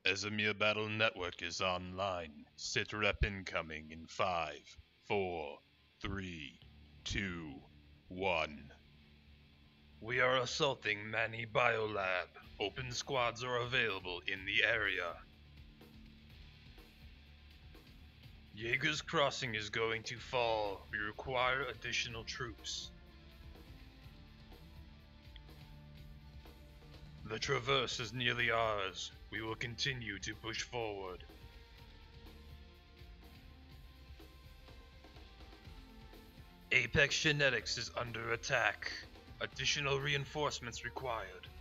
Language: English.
Esamir Battle Network is online. Sit rep incoming in 5, 4, 3, 2, 1. We are assaulting Manny Biolab. Open squads are available in the area. Jaeger's Crossing is going to fall. We require additional troops. The Traverse is nearly ours. We will continue to push forward. Apex Genetics is under attack. Additional reinforcements required.